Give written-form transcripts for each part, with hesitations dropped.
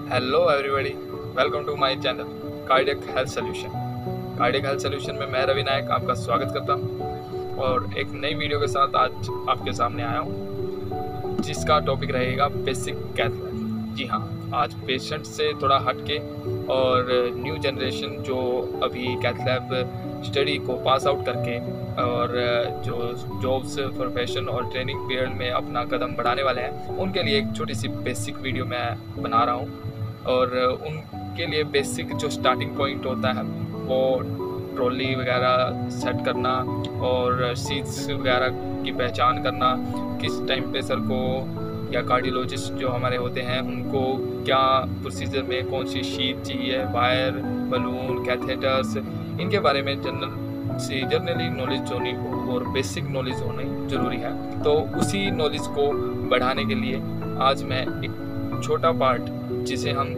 Hello everybody, welcome to my channel cardiac health solution. Cardiac health solution में मैं रवि नायक आपका स्वागत करता हूं और एक नई वीडियो के साथ आज आपके सामने आया हूं, जिसका टॉपिक रहेगा बेसिक कैथ लैब। जी हाँ, आज पेशेंट से थोड़ा हटके और न्यू जनरेशन जो अभी कैथ लैब स्टडी को पास आउट करके और जो जॉब्स प्रोफेशन और ट्रेनिंग पीरियड में अपना कदम बढ़ाने वाले हैं, उनके लिए एक छोटी सी बेसिक वीडियो मैं बना रहा हूँ। और उनके लिए बेसिक जो स्टार्टिंग पॉइंट होता है वो ट्रॉली वगैरह सेट करना और सीट्स वगैरह की पहचान करना, किस टाइम पे सर को या कार्डियोलॉजिस्ट जो हमारे होते हैं उनको क्या प्रोसीजर में कौन सी शीट चाहिए, वायर, बलून, कैथेटर्स, इनके बारे में जनरली नॉलेज होनी और बेसिक नॉलेज होनी ज़रूरी है। तो उसी नॉलेज को बढ़ाने के लिए आज मैं एक छोटा पार्ट जिसे हम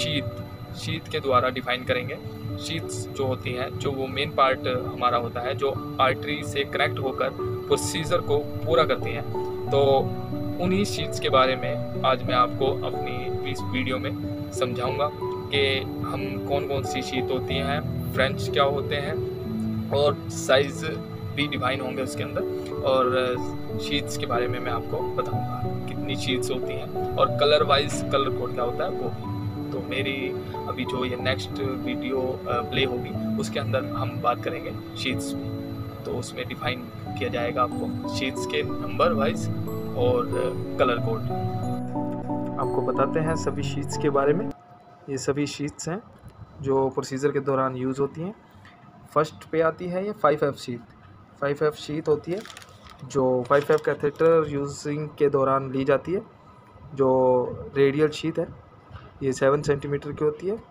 शीत के द्वारा डिफाइन करेंगे। शीट्स जो होती हैं, जो वो मेन पार्ट हमारा होता है जो आर्टरी से कनेक्ट होकर प्रोसीजर को पूरा करती हैं। तो उन्हीं शीट्स के बारे में आज मैं आपको अपनी इस वीडियो में समझाऊंगा कि हम कौन कौन सी शीट होती हैं, फ्रेंच क्या होते हैं और साइज़ भी डिफाइन होंगे उसके अंदर, और शीट्स के बारे में मैं आपको बताऊंगा कितनी शीट्स होती हैं और कलर वाइज कलर कोड क्या होता है वो भी। तो मेरी अभी जो ये नेक्स्ट वीडियो प्ले होगी उसके अंदर हम बात करेंगे शीट्स में। तो उसमें डिफाइन किया जाएगा आपको शीट्स के नंबर वाइज और कलर कोड। आपको बताते हैं सभी शीट्स के बारे में। ये सभी शीट्स हैं जो प्रोसीजर के दौरान यूज़ होती हैं। फर्स्ट पे आती है ये 5F शीट। 5F शीट होती है जो 5F कैथेटर यूजिंग के दौरान ली जाती है। जो रेडियल शीट है ये 7 सेंटीमीटर की होती है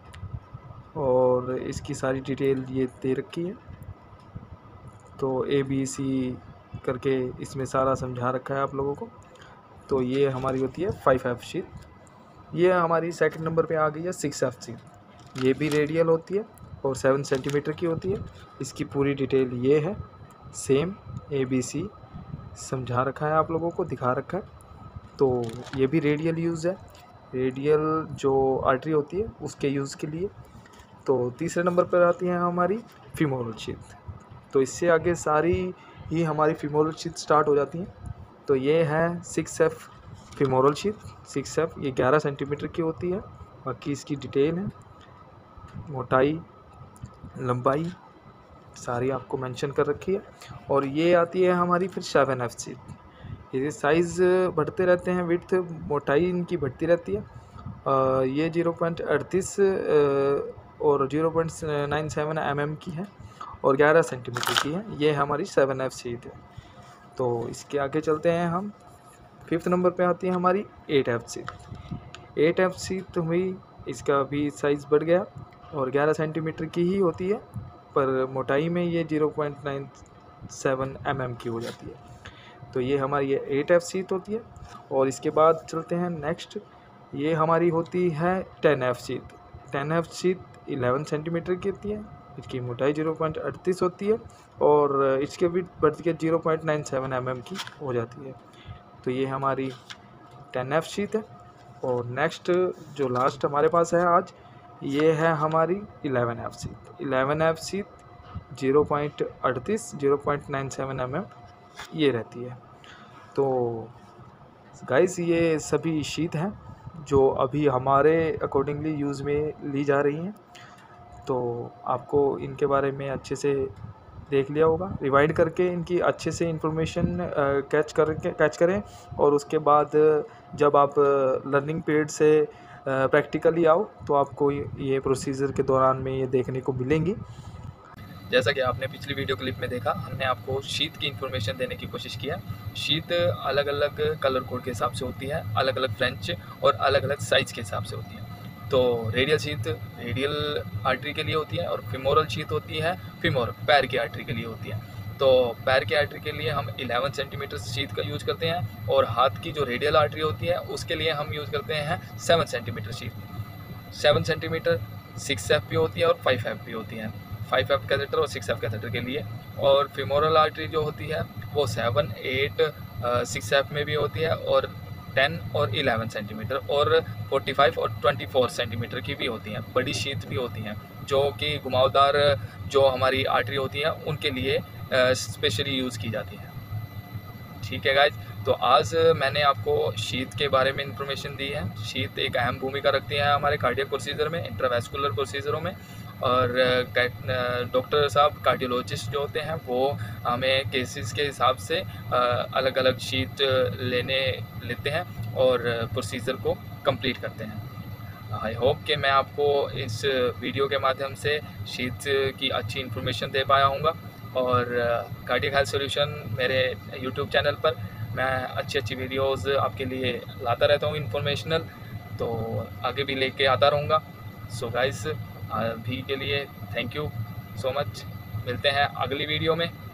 और इसकी सारी डिटेल ये दे रखी है। तो ABC करके इसमें सारा समझा रखा है आप लोगों को। तो ये हमारी होती है 5F शीट। ये हमारी सेकंड नंबर पे आ गई है 6F शीट। ये भी रेडियल होती है और 7 सेंटीमीटर की होती है। इसकी पूरी डिटेल ये है, सेम ABC समझा रखा है, आप लोगों को दिखा रखा है। तो ये भी रेडियल यूज़ है, रेडियल जो आर्टरी होती है उसके यूज़ के लिए। तो तीसरे नंबर पर आती है हमारी फीमोरल शीट। तो इससे आगे सारी ही हमारी फीमोरल शीट स्टार्ट हो जाती हैं। तो ये है 6F फीमोरल शीट। 6F ये 11 सेंटीमीटर की होती है। बाकी इसकी डिटेल है, मोटाई, लंबाई सारी आपको मेंशन कर रखी है। और ये आती है हमारी फिर 7F शीट। ये साइज़ बढ़ते रहते हैं, विड्थ मोटाई इनकी बढ़ती रहती है। ये 0.38 और 0.97 mm की है और 11 सेंटीमीटर की है। ये हमारी 7F शीट है। तो इसके आगे चलते हैं हम। 5th नंबर पे आती है हमारी 8F शीट। 8F शीट हुई, इसका भी साइज़ बढ़ गया और 11 सेंटीमीटर की ही होती है, पर मोटाई में ये 0.97 mm की हो जाती है। तो ये हमारी ये 8F शीट होती है। और इसके बाद चलते हैं नेक्स्ट, ये हमारी होती है 10F sheet. 10F sheet 11 centimetre की होती है। इसकी मोटाई 0.38 होती है और इसके भी बढ़ के 0.97 mm की हो जाती है। तो ये हमारी 10F शीट है। और नेक्स्ट जो लास्ट हमारे पास है आज, ये है हमारी 11F sheet. 11F sheet 0.38 0.97 mm ये रहती है। तो गाइस ये सभी शीट हैं जो अभी हमारे अकॉर्डिंगली यूज़ में ली जा रही हैं। तो आपको इनके बारे में अच्छे से देख लिया होगा, रिवाइंड करके इनकी अच्छे से इन्फॉर्मेशन कैच करें। और उसके बाद जब आप लर्निंग पीरियड से प्रैक्टिकली आओ तो आपको ये प्रोसीजर के दौरान में ये देखने को मिलेंगी। जैसा कि आपने पिछली वीडियो क्लिप में देखा, हमने आपको शीट की इन्फॉर्मेशन देने की कोशिश किया। शीट अलग अलग कलर कोड के हिसाब से होती है, अलग अलग फ्रेंच और अलग अलग साइज़ के हिसाब से होती है। तो रेडियल शीट रेडियल आर्टरी के लिए होती है और फीमोरल शीट होती है फीमोर पैर की आर्टरी के लिए होती है। तो पैर की आर्टरी के लिए हम 11 सेंटीमीटर शीट का यूज़ करते हैं और हाथ की जो रेडियल आर्टरी होती है उसके लिए हम यूज़ करते हैं 7 सेंटीमीटर शीट। 7 सेंटीमीटर 6F भी होती है और 5F भी होती है। 5F कैथेटर और 6F कैथेटर के लिए। और फीमोरल आर्टरी जो होती है वो 7, 8, 6F में भी होती है और 10 और 11 सेंटीमीटर और 45 और 24 सेंटीमीटर की भी होती हैं। बड़ी शीट भी होती हैं जो कि घुमावदार जो हमारी आर्टरी होती है उनके लिए स्पेशली यूज़ की जाती है। ठीक है गाइज, तो आज मैंने आपको शीत के बारे में इंफॉर्मेशन दी है। शीत एक अहम भूमिका रखती है हमारे कार्डियक प्रोसीजर में, इंट्रावेस्कुलर प्रोसीजरों में। और डॉक्टर साहब कार्डियोलॉजिस्ट जो होते हैं वो हमें केसेस के हिसाब से अलग अलग शीट लेते हैं और प्रोसीजर को कंप्लीट करते हैं। आई होप कि मैं आपको इस वीडियो के माध्यम से शीट की अच्छी इन्फॉर्मेशन दे पाया हूँगा। और कार्डियक हेल्थ सॉल्यूशन मेरे यूट्यूब चैनल पर मैं अच्छी वीडियोस आपके लिए लाता रहता हूँ इन्फॉर्मेशनल, तो आगे भी लेके आता रहूँगा। सो गाइस, अभी के लिए थैंक यू सो मच। मिलते हैं अगली वीडियो में।